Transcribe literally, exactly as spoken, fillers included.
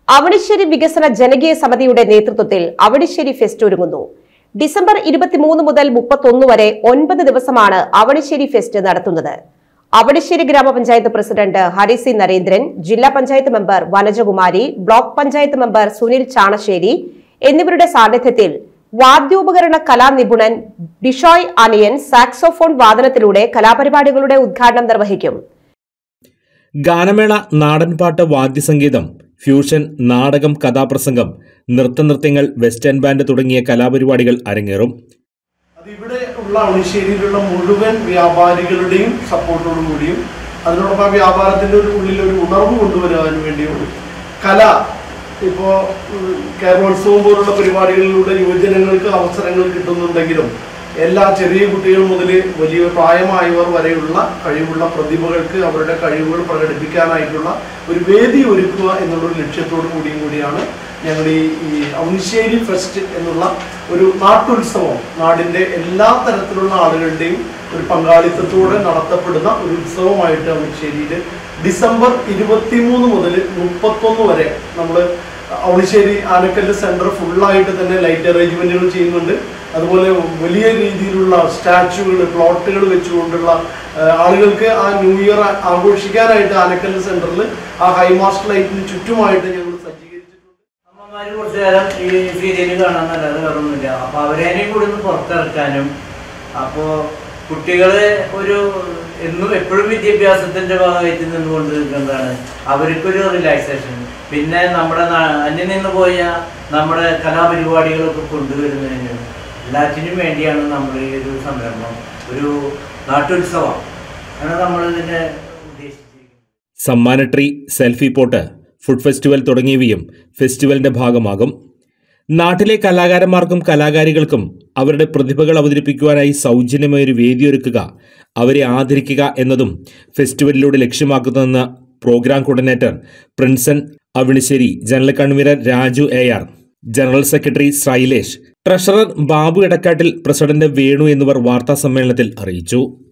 അവണിശ്ശേരി വികസന ജനകീയ സമിതിയുടെ നേതൃത്വത്തിൽ അവണിശ്ശേരി ഫെസ്റ്റ് ഒരുങ്ങുന്നു. ഡിസംബർ ഇരുപത്തിമൂന്ന് മുതൽ മുപ്പത്തൊന്ന് വരെ ഒൻപത് ദിവസമാണ് അവണിശ്ശേരി ഫെസ്റ്റ് നടത്തുന്നത്. അവണിശ്ശേരി ഗ്രാമപഞ്ചായത്ത് പ്രസിഡന്റ് ഹരി സി നരേന്ദ്രൻ, ജില്ലാ panchayat member Vanajakumari, block panchayat member Sunil Chanasseri എന്നിവരുടെ സാന്നിധ്യത്തിൽ വാദ്യോപകരണ കലാനിപുണൻ ബിഷോയ് അനിയൻ സാക്സോഫോൺ വാദനത്തിലൂടെ കലാപരിപാടികളുടെ ഉദ്ഘാടനം നിർവഹിക്കും. ഗാനമേള, നാടൻപാട്ട്, വാദ്യസംഗീതം, ഫ്യൂഷൻ, നാടകം, കഥാപ്രസംഗം, നൃത്തനൃത്യങ്ങൾ, വെസ്റ്റേൺ ബാൻഡ് തുടങ്ങിയ കലാപരിപാടികൾ അരങ്ങേറും. അതിവിടെ ഉള്ള അവണിശ്ശേരിയിലുള്ള മുഴുവൻ വ്യാപാരികളുടെയും സപ്പോർട്ടോടുകൂടിയും അതിനോടൊപ്പം വ്യാപാരത്തിൻ്റെ ഒരു ഉള്ളിൽ ഒരു ഉണർവ് കൊണ്ടുവരാൻ വേണ്ടിയും കല, ഇപ്പോൾ കേരളോത്സവം പോലുള്ള പരിപാടികളിലൂടെ യുവജനങ്ങൾക്ക് അവസരങ്ങൾ കിട്ടുന്നുണ്ടെങ്കിലും എല്ലാ ചെറിയ കുട്ടികൾ മുതൽ വലിയ പ്രായമായവർ വരെയുള്ള കഴിവുള്ള പ്രതിഭകൾക്ക് അവരുടെ കഴിവുകൾ പ്രകടിപ്പിക്കാനായിട്ടുള്ള ഒരു വേദി ഒരുക്കുക എന്നുള്ളൊരു ലക്ഷ്യത്തോടു കൂടിയും കൂടിയാണ് ഞങ്ങൾ ഈ ഈ അവണിശ്ശേരി ഫെസ്റ്റ് എന്നുള്ള ഒരു നാട്ടുത്സവം, നാടിൻ്റെ എല്ലാ തരത്തിലുള്ള ആളുകളുടെയും ഒരു പങ്കാളിത്തത്തോടെ നടത്തപ്പെടുന്ന ഒരു ഉത്സവമായിട്ട് അവണിശ്ശേരിയിൽ ഡിസംബർ ഇരുപത്തി മൂന്ന് മുതൽ മുപ്പത്തൊന്ന് വരെ നമ്മൾ അവണിശ്ശേരി ആനക്കല്ല് സെൻറ്റർ ഫുള്ളായിട്ട് തന്നെ ലൈറ്റ് അറേഞ്ച്മെൻറ്റുകൾ ചെയ്യുന്നുണ്ട്. അതുപോലെ വലിയ രീതിയിലുള്ള സ്റ്റാച്ചുകൾ, പ്ലോട്ടുകൾ വെച്ചുകൊണ്ടുള്ള ആളുകൾക്ക് ആ ന്യൂ ഇയർ ആഘോഷിക്കാനായിട്ട് ആനക്കല്ല് സെൻറ്ററിൽ ആ ഹൈമാസ്റ്റ് ലൈറ്റിന് ചുറ്റുമായിട്ട് ഞങ്ങൾ സജ്ജീകരിച്ചിട്ടുണ്ട്. അമ്മമാർ കുറച്ചു നേരം ഈ സീരിയൽ കാണാൻ നല്ലത് വേറൊന്നുമില്ല. അപ്പോൾ അവരേനെയും കൂടി ഒന്ന് പുറത്തിറക്കാനും, അപ്പോൾ കുട്ടികളെ ഒരു എന്നും എപ്പോഴും വിദ്യാഭ്യാസത്തിൻ്റെ ഭാഗമായിട്ട് നിന്നുകൊണ്ട് നിൽക്കുന്നതാണ് അവർക്കൊരു റിലാക്സേഷൻ. പിന്നെ നമ്മുടെ അന്യം നിന്ന് പോയ നമ്മുടെ കലാപരിപാടികളൊക്കെ കൊണ്ടുവരുന്നതിനും എല്ലാറ്റിനും വേണ്ടിയാണ് നമ്മൾ ഈ ഒരു സംരംഭം, ഒരു നാട്ടുത്സവം ആണ് നമ്മൾ ഇതിനെ ഉദ്ദേശിച്ചിരിക്കുന്നത്. സമ്മാന tree, selfie pot, food festival തുടങ്ങിയവയും ഫെസ്റ്റിവലിന്റെ ഭാഗമാകും. നാട്ടിലെ കലാകാരന്മാർക്കും കലാകാരികൾക്കും അവരുടെ പ്രതിഭകൾ അവതരിപ്പിക്കുവാനായി സൗജന്യമായൊരു വേദിയൊരുക്കുക, അവരെ ആദരിക്കുക എന്നതും ഫെസ്റ്റിവലിലൂടെ ലക്ഷ്യമാക്കുന്നതെന്ന് programme coordinator Prinson Avanissery, general convener Raju A R, general secretary Shailesh, treasurer Babu Edakkattil, president Venu എന്നിവർ വാർത്താ സമ്മേളനത്തിൽ അറിയിച്ചു.